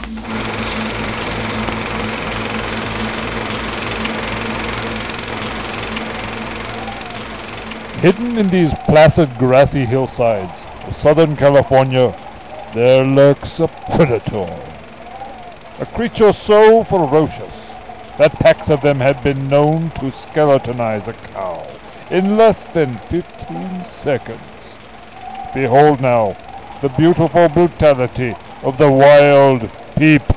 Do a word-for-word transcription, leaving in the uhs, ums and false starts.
Hidden in these placid grassy hillsides of Southern California, there lurks a predator. A creature so ferocious that packs of them had been known to skeletonize a cow in less than fifteen seconds. Behold now the beautiful brutality of the wild peep.